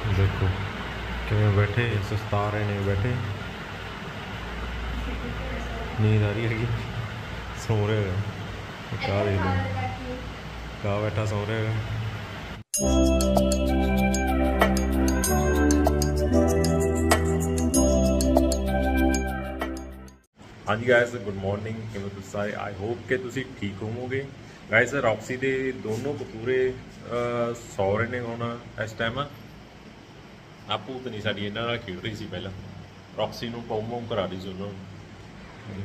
देखो किवें बैठे सुस्ता रहे ने बैठे नींद आ रही है सो रहे हैं क्या देख लो क्या बैठा सो रहे हैं। हाँ जी गाइस गुड मॉर्निंग किवें तुसीं सारे आई होप कि तुसीं ठीक होवोगे। गाइस रॉक्सी दे दोनों कतूरे सौ रहे ने हुण इस टाइम आ भूतनी साडी इन्हां नाल खेड रही सी पहला रॉक्सी नूं पौम पौम करा रही सी उन्होंने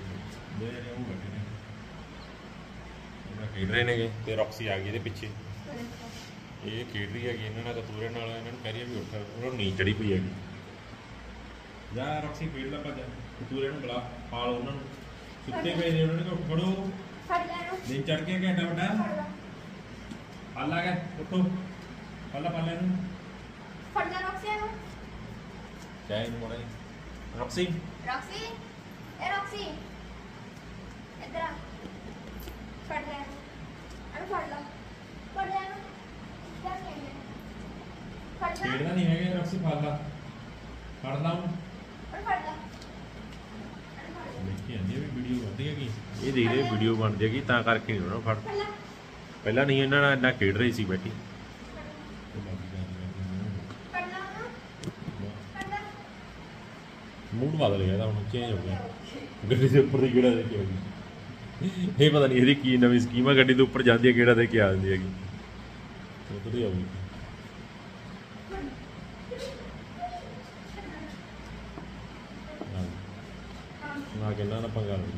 खेड रहे ने ते रॉक्सी आ गई इहदे पिछे ये खेड रही हैगी इन्हां नाल कतूरे नाल इन्हां नूं कह रही है भी उठ उन्होंने नींद चढ़ी पई हैगी जा रॉक्सी खेड ला भज कतूरे नूं बुला पाल उन्होंने सुत्ते पे ने उन्होंने उठ खड़ो दिन चढ़ के घंटा बड़ा हल आ गया उठो पहला पाले नूं फड़ जा रॉक्सी नु क्या इन मोड़ा रॉक्सी रॉक्सी ए रॉक्सी इधर आ फड़ जा अरे फड़ लो फड़ जा क्या खेलने फड़ जा खेलना नहीं है रॉक्सी फड़ ला और फड़ ला देखिए ये भी वीडियो बनती है कि ये देख रहे वीडियो बन जाएगी ता करके नहीं फड़ पहला नहीं इन्हां नाल इन्ना खेड रही सी बैठी मूड बदल गया था हम चेंज हो गया गड्डी के ऊपर गेड़ा दे के आगी ये पता नहीं ये की नवी स्कीम है गड्डी के ऊपर जाती है गेड़ा दे के आ जाती है उधर ही आऊगी आगे ना पंगा लो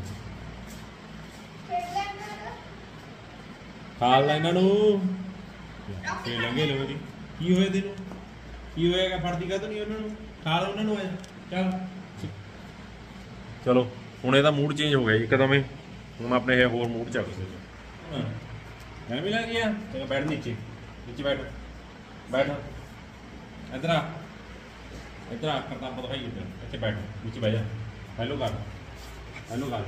खा ला इन्हां नूं खेल लेंगे लोग जी की होया तेनू की होएगा फड़दी का तो नहीं उन्हां नूं खा लो उन्हां नूं आ चल चलो हुण इहदा मूड चेंज हो गया एकदम हुण अपने होर मूड च मैं भी लग गया चलो बैठ नीचे नीचे बैठ बैठ इधर आ करता दिखाई इधर अच्छे बैठ नीचे बैठ जा हेलो कर हेलो हाँ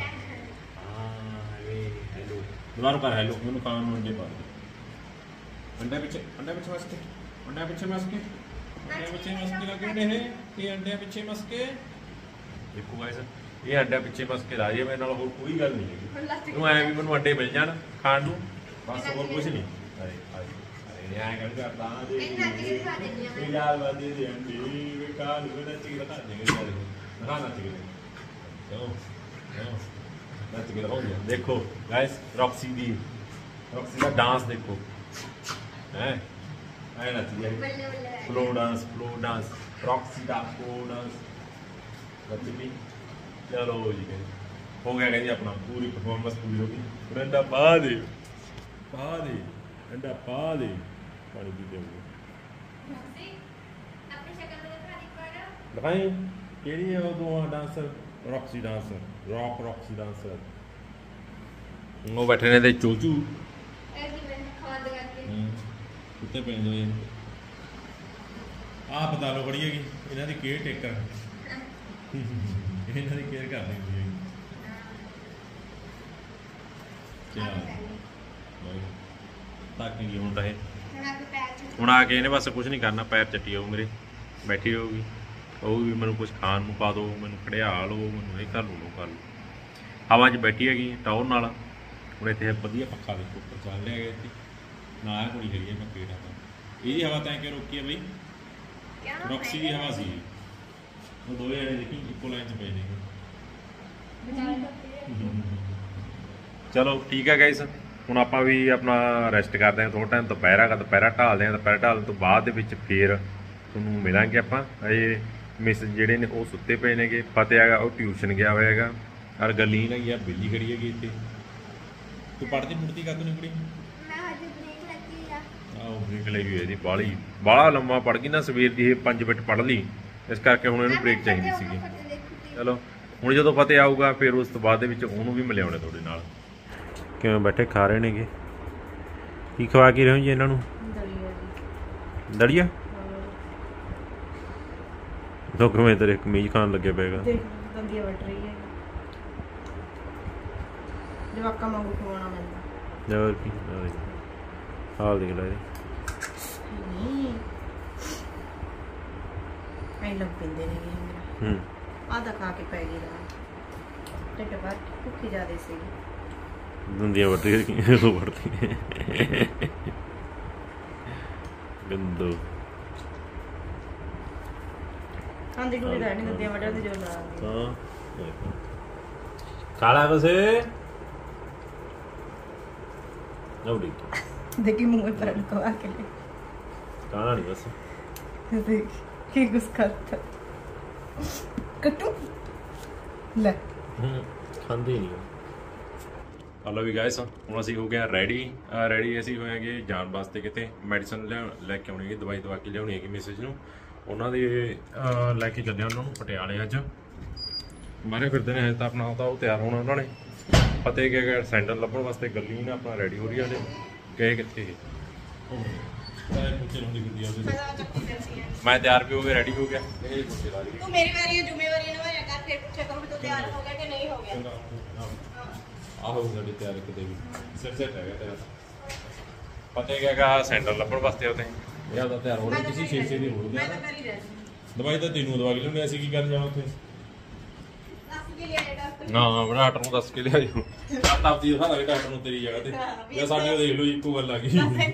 हेलो दोबारा कर हेलो मैंने कान में अंडे पा अंडे पीछे मस्के अंडे पीछे मस्के लगे हैं ये अंडे पीछे मस्के देखो गाइस ये अंडे पीछे मस्के ला रही है मेरे नाल होर कोई गल नहीं है तू ऐ भी मैनूं अंडे मिल जाण खाण नूं बस होर कुछ नहीं अरे अरे ऐ कर करदा दे ये यार वादे दे अंडे वे काल वे नच के दिखा देंगे दिखा नच के चलो नच के हो गया देखो गाइस रॉक्सी का डांस देखो हैं ऐ नच गया फ्लो डांस रॉक्सी का फ्लो डांस बच्ची चलो जी हो गया कहती अपना पूरी परफॉर्मेंस पूरी होगी अंडा पा दे अंडा पा दे पानी पीते हुए दिखाई केड़ी है वो दो डांसर रॉक्सी डांसर वो बैठे ने ते चोचू कुत्ते पेंदे होए आ पता लो बड़ी हैगी इन्हां दी केयर टेकर इन्हां दी केयर करनी होंदी हैगी ताकि हुण तां हुण आके इहने बस कुछ नहीं करना पैर चट्टी आऊ मेरे बैठी रहूगी ਉਹ ਵੀ ਮੈਨੂੰ ਕੁਝ ਖਾਣ ਨੂੰ ਪਾ ਦਿਓ ਮੈਨੂੰ ਖੜਿਆ ਲਓ ਮੈਨੂੰ ਇਹ ਕਰ ਲਓ ਹਵਾ 'ਚ ਬੈਠੀ ਹੈਗੀ ਟੌਰ ਨਾਲ ਹੁਣ ਇੱਥੇ ਵਧੀਆ ਪੱਖਾ ਦੇਖੋ ਉੱਪਰ ਚੱਲ ਰਿਹਾ ਹੈਗਾ ਇੱਥੇ ਨਾ ਆ ਕੁੜੀ ਹੈਗੀ ਮੈਂ ਪੇੜ ਆਤਾ ਇਹਦੀ ਹਵਾ ਤਾਂ ਕਿ ਰੋਕੀ ਹੈ ਬਈ ਰੌਕਸੀ ਦੀ ਹਵਾ ਸੀ ਉਹ ਦੋਵੇਂ ਜਣੇ ਦੇਖੀ ਇੱਕੋ ਲਾਈਨ 'ਚ ਪਏ ਨੇ ਚਲੋ ਠੀਕ ਹੈ ਗਾਇਸ ਹੁਣ ਆਪਾਂ ਵੀ ਆਪਣਾ ਰੈਸਟ ਕਰਦੇ ਹਾਂ ਥੋੜਾ ਟਾਈਮ ਦੁਪਹਿਰ ਢਾਲਦੇ ਹਾਂ ਦੁਪਹਿਰ ਢਾਲਣ ਤੋਂ ਬਾਅਦ ਦੇ ਵਿੱਚ ਫੇਰ ਤੁਹਾਨੂੰ ਮਿਲਾਂਗੇ ਆਪਾਂ ਇਹ मिस जेडे ने वो सुते पे ने फतेह है वो ट्यूशन गया हुआ है और गलीन है बिल्ली खड़ी है इतने तू पढ़ती पुढ़ती का नहीं कुड़ी ब्रेक लगी हुई है बाली बाला लम्मा पढ़ गई ना सवेर की 5 मिनट पढ़ ली इस करके हुण इहनूं ब्रेक चाहिए सी चलो हुण जदों फतेह आऊगा फिर उस तो बाद उहनूं भी मिलाउणे थोड़े नाल किवें बैठे खा रहे ने की खवा के रहे हो जी इन्हां नूं दलिया तो किवें तेरे कमीज खान लगे पेगा दंदियां वट रही है जवाका वांगू खवाना पैंदा और की हाल देख ला ਐ ਲੱਗ ਪੈਂਦੇ ਨੇ ਮੇਰਾ ਆਧਾ ਖਾ ਕੇ ਪੈ ਗਈ ਰਾਤ ਢਿੱਡ ਭਰ ਭੁੱਖੀ ਜ਼ਿਆਦਾ ਸੀ ਦੰਦੀਆਂ ਵੱਢ ਕੇ ਉਹ ਵੜਦੀ ਗੰਦੋ ਖਾਂਦੀ ਡੂੜੀ ਦਾ ਨਹੀਂ ਦੰਦੀਆਂ ਵੱਢਣ ਦੀ ਜੋ ਲਾ ਹਾਂ ਕਾਲਾ ਬਸੇ ਨੌੜੀ देखी मुंह में पर लगा के ਕਾਲਾ ਨਹੀਂ ਬਸ देख की गुस करता कटू ले ਖਾਂਦੇ ਨਹੀਂ ਹਲੋ ਵੀ ਗਾਇਸ ਹੁਣ ਅਸੀਂ ਹੋ ਗਏ ਰੈਡੀ ਅਸੀਂ ਹੋਏਗੇ ਜਾਣ ਵਾਸਤੇ ਕਿਤੇ ਮੈਡੀਸਨ ਲੈ ਕੇ ਆਉਣੀ ਹੈ ਦਵਾਈ ਦਵਾ ਕੇ ਲਿਆਉਣੀ ਹੈਗੀ ਮੈਸੇਜ ਨੂੰ ਉਹਨਾਂ ਦੇ ਲੈ ਕੇ ਚੱਲੇ ਉਹਨਾਂ ਨੂੰ ਪਟਿਆਲੇ ਅੱਜ ਮਾਰੇ ਫਿਰਦੇ ਨੇ ਤਾਂ ਆਪਣਾ ਉਹ ਤਿਆਰ ਹੋਣਾ ਉਹਨਾਂ ਨੇ ਪਤੇ ਕਿ ਸੈਂਡਲ ਲੱਭਣ ਵਾਸਤੇ ਗੱਲੀ ਨਾ ਆਪਣਾ ਰੈਡੀ ਹੋ ਰਹੀ ਆ ਨੇ ਗਏ ਕਿੱਥੇ मैं तैयार भी हो गया रेडी हो गया तू मेरी बारी है जिम्मेवारी ना मैं कर फिर पूछा करूं तो तैयार हो गया कि नहीं हो गया आहो गाड़ी तैयार कर देगी सिर सेट है तेरा पता है क्या सैंडल लपड़ वास्ते होते हैं या तो तैयार हो रही किसी छे छे दी हो मैं तो कर ही रही दवाई तो तेनू दवा के लिया ऐसी की करन जाना उथे दस के लिए डॉक्टर ना डॉक्टर ਨੂੰ ਦੱਸ ਕੇ ਲਿਆਇਓ ਆਪ ਦੀ ਦਿਖਾ ਦੇ ਡਾਕਟਰ ਨੂੰ ਤੇਰੀ ਜਗ੍ਹਾ ਤੇ ਜਾਂ ਸਾਡੇ ਉਹ ਦੇਖ ਲਓ ਇੱਕੋ ਗੱਲ ਆ ਗਈ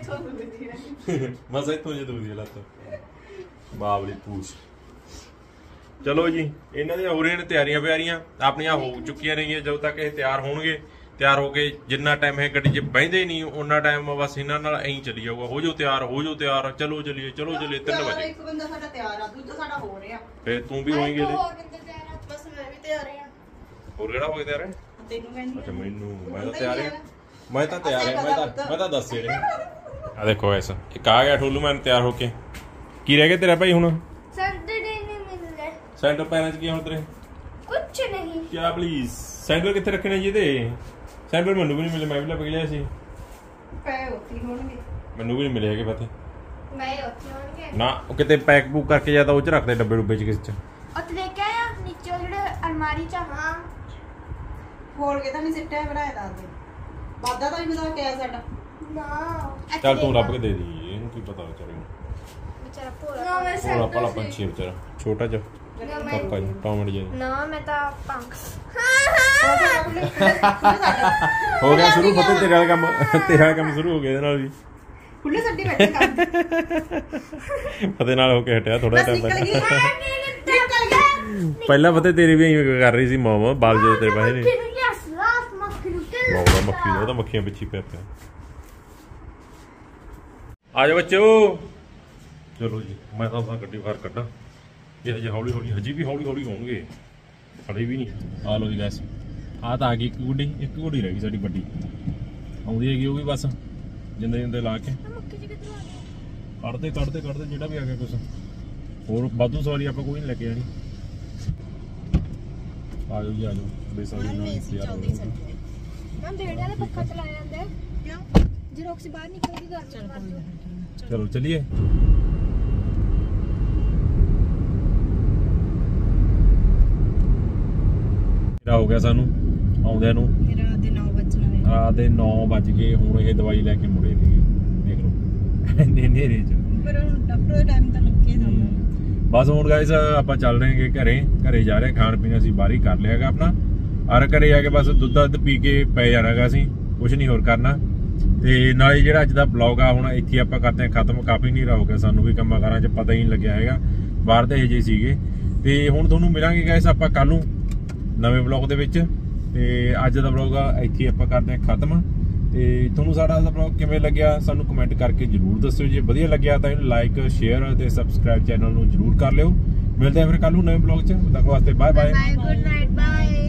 ਬਸ ਇੱਥੋਂ ਜੇ ਦੂਜੀ ਲੱਤ ਬਾਬਲੀ ਪੂਛ ਚਲੋ ਜੀ ਇਹਨਾਂ ਦੀਆਂ ਹੋ ਰਹੀਆਂ ਨੇ ਤਿਆਰੀਆਂ ਪਿਆਰੀਆਂ ਆਪਣੀਆਂ ਹੋ ਚੁੱਕੀਆਂ ਰਹੀਆਂ ਜਦੋਂ ਤੱਕ ਇਹ ਤਿਆਰ ਹੋਣਗੇ ਤਿਆਰ ਹੋ ਕੇ ਜਿੰਨਾ ਟਾਈਮ ਇਹ ਗੱਡੀ 'ਚ ਬਹਿੰਦੇ ਨਹੀਂ ਉਹਨਾਂ ਟਾਈਮ ਬਸ ਇਹਨਾਂ ਨਾਲ ਐਂ ਚੱਲੀ ਜਾਊਗਾ ਹੋ ਜਾਓ ਤਿਆਰ ਚਲੋ ਚੱਲੀਏ 3 ਵਜੇ ਇੱਕ ਬੰਦਾ ਸਾਡਾ ਤਿਆਰ ਆ ਦੂਜਾ ਸਾਡਾ ਹੋ ਰਿਹਾ ਫੇਰ ਤੂੰ ਵੀ ਹੋਏਂਗੀ ਇਹਦੇ ਬਸ ਮੈਂ ਵੀ ਤਿਆਰ ਆ ਹੋਰ ਕਿਹੜਾ ਹੋ ਗਿਆ ਤਿਆਰ ਹੈ ਤੈਨੂੰ ਕਹਿੰਦੀ ਅੱਛਾ ਮੈਨੂੰ ਮੈਂ ਤਾਂ ਤਿਆਰ ਹਾਂ ਮੈਂ ਤਾਂ ਦੱਸੇ ਨਹੀਂ ਆ ਦੇਖੋ ਐਸਾ ਇੱਕ ਆ ਗਿਆ ਠੋਲੂ ਮੈਂ ਤਿਆਰ ਹੋ ਕੇ ਕੀ ਰਹਿ ਗਿਆ ਤੇਰਾ ਭਾਈ ਹੁਣ सैटरडे नहीं मिल रहा ਸੈਂਟਰ ਪੈਰਾਂ 'ਚ ਕੀ ਹੁਣ ਤੇਰੇ कुछ नहीं ਕਿਆ ਪਲੀਜ਼ ਸੈਂਟਰ ਕਿੱਥੇ ਰੱਖਣੇ ਜੀ ਇਹਦੇ ਸੈਂਟਰ ਮੈਨੂੰ ਵੀ ਨਹੀਂ ਮਿਲੇ ਮੈਂ ਵੀ ਲੱਭ ਗਿਆ ਸੀ ਪੈ ਉੱਤੀ ਹੋਣਗੇ ਮੈਨੂੰ ਵੀ ਨਹੀਂ ਮਿਲੇ ਹੈਗੇ ਪਤਾ मैं होती होंगे ਨਾ ਉਹ ਕਿਤੇ ਪੈਕ ਬੁੱਕ ਕਰਕੇ ਜਾਂ ਤਾਂ ਉਹ 'ਚ ਰੱਖਦੇ ਡੱਬੇ ਡੁੱਬੇ 'ਚ ਕਿਸੇ 'ਚ और तो लेके आया नीचे जेडे अलमारी च हां ਖੋਲ ਕੇ ਤਾਂ ਨਹੀਂ ਸਿੱਟਿਆ ਬਣਾਇਆ ਦੱਸ ਵਾਦਾ ਤਾਂ ਵੀ ਪਤਾ ਕਿਆ ਸਾਡਾ ना ਚੱਲ ਤੂੰ ਲੱਭ ਕੇ ਦੇ ਦੀ ਇਹਨੂੰ ਕੀ ਪਤਾ ਵਿਚਾਰੇ ਨੂੰ बेचारा पूरा मैं ਭੋਲਾ ਭਲਾ ਪੰਛੀ ਹੈ ਵਿਚਾਰਾ ਛੋਟਾ ਜਿਹਾ ਪੱਕਾ ਜਿਹਾ ਟੌਮੜ ਜਿਹਾ ना मैं तो पंख ਹੋ ਗਿਆ ਸ਼ੁਰੂ ਫਤਿਹ ਤੇਰਾ ਕੰਮ ਸ਼ੁਰੂ ਹੋ ਗਿਆ ਇਹਦੇ ਨਾਲ ਵੀ ਖੁੱਲੇ ਸੱਡੀ ਬੈਠੇ ਕਰ ਫਤਿਹ ਨਾਲ ਹੋ ਕੇ ਹਟਿਆ ਥੋੜਾ ਟਾਈਮ ਨਿਕਲ ਗਈ निकल गया ਪਹਿਲਾਂ ਫਤਿਹ ਤੇਰੀ ਵੀ ਐਂ ਕਰ ਰਹੀ ਸੀ ਮਾਮਾ ਬਾਲ ਜੇ ਤੇਰੇ ਬਾਹਰ ਨੇ यस लास्ट मक्खी ਮਾਮਾ ਮੱਖੀ ਉਹ ਤਾਂ ਮੱਖੀਆਂ ਪਿੱਛੇ ਪਿਆ ਆ ਜਾ ਬੱਚੋ ਚਲੋ ਜੀ ਮੈਂ ਤਾਂ ਗੱਡੀ ਬਾਹਰ ਕੱਢਾਂ ਇਹ ਹਜੇ ਹੌਲੀ ਹੌਲੀ ਹੋਣਗੇ ਖੜੇ ਵੀ ਨਹੀਂ ਆ ਲੋ ਜੀ ਗੈਸ ਆ ਤਾਂ ਆ ਗਈ ਇੱਕ ਗੁੱਡੀ ਰਹਿ ਗਈ ਸਾਡੀ ਵੱਡੀ ਆਉਂਦੀ ਹੈਗੀ ਉਹ ਵੀ ਬਸ ਜਿੰਦੇ ਲਾ ਕੇ मक्खी जी कितना ਕੱਢਦੇ ਜਿਹੜਾ ਵੀ ਆ ਗਿਆ ਕੁਛ ਹੋਰ ਵਾਧੂ ਸਵਾਰੀ ਆਪਾਂ ਕੋਈ ਨਹੀਂ ਲੈ ਕੇ ਜਾਣੀ ਆ ਜਾਓ ਬੇਸਾਰੀ ਨਾਲ ਤਿਆਰ ਹੋ ਜਾਓ हम भेड़ वाला पक्का चला जाते हैं क्यों जीरोक्स से बाहर निकल के घर चल ਚਲੋ ਚਲਿਏ ਮੇਰਾ ਹੋ ਗਿਆ ਸਾਨੂੰ ਆਉਂਦਿਆਂ ਨੂੰ ਮੇਰਾ ਰਾਤ ਦੇ 9 ਵਜਣਾ ਵੇ ਰਾਤ ਦੇ 9 ਵੱਜ ਗਏ ਹੁਣ ਇਹ ਦਵਾਈ ਲੈ ਕੇ ਮੁੜੇ ਨੇ ਦੇਖ ਲਓ ਇੰਨੇ ਹਨੇਰੇ ਚ ਪਰ ਹੁਣ ਡਾਕਟਰ ਦਾ ਟਾਈਮ ਤਾਂ ਲੱਗੇ ਜਾਂਦਾ ਬਸ ਹੁਣ ਗਾਇਸ ਆਪਾਂ ਚੱਲ ਰਹੇ ਹਾਂ ਘਰੇ ਜਾ ਰਹੇ ਖਾਣ ਪੀਣ ਅਸੀਂ ਬਾਹਰ ਹੀ ਕਰ ਲਿਆਗਾ ਆਪਣਾ ਔਰ ਘਰੇ ਜਾ ਕੇ ਬਸ ਦੁੱਧ ਪੀ ਕੇ ਪੈ ਜਾਣਾਗਾ ਅਸੀਂ ਕੁਝ ਨਹੀਂ ਹੋਰ ਕਰਨਾ ਤੇ ਨਾਲੇ ਜਿਹੜਾ ਅੱਜ ਦਾ ਬਲੌਗ ਆ ਹੁਣ ਇੱਥੇ ਆਪਾਂ ਕਰਦੇ ਹਾਂ ਖਤਮ ਕਾਫੀ ਹਨੇਰਾ ਹੋ ਗਿਆ ਸਾਨੂੰ ਵੀ ਕੰਮਾਂ ਕਾਰਾਂ 'ਚ ਪਤਾ ਹੀ ਨਹੀਂ ਲੱਗਿਆ ਹੈਗਾ ਬਾਹਰ ਤੇ ਇਹੋ ਸੀਗੇ ਤੇ ਹੁਣ ਤੁਹਾਨੂੰ ਮਿਲਾਂਗੇ ਗਾਇਸ ਆਪਾਂ ਕੱਲ ਨੂੰ ਨਵੇਂ ਬਲੌਗ ਦੇ ਵਿੱਚ ਤੇ ਅੱਜ ਦਾ ਬਲੌਗ ਆ ਇੱਥੇ ਆਪਾਂ ਕਰਦੇ ਹਾਂ ਖਤਮ ਤੇ ਤੁਹਾਨੂੰ ਸਾਡਾ ਦਾ ਬਲੌਗ ਕਿਵੇਂ ਲੱਗਿਆ ਸਾਨੂੰ ਕਮੈਂਟ ਕਰਕੇ ਜਰੂਰ ਦੱਸਿਓ ਜੇ ਵਧੀਆ ਲੱਗਿਆ ਤਾਂ ਇਹਨੂੰ ਲਾਈਕ ਸ਼ੇਅਰ ਤੇ ਸਬਸਕ੍ਰਾਈਬ ਚੈਨਲ ਨੂੰ ਜਰੂਰ ਕਰ ਲਿਓ ਮਿਲਦੇ ਹਾਂ ਫਿਰ ਕੱਲ ਨੂੰ ਨਵੇਂ ਬਲੌਗ 'ਚ ਤਦ ਤੱਕ ਵਾਸਤੇ ਬਾਏ गुड नाइट बाय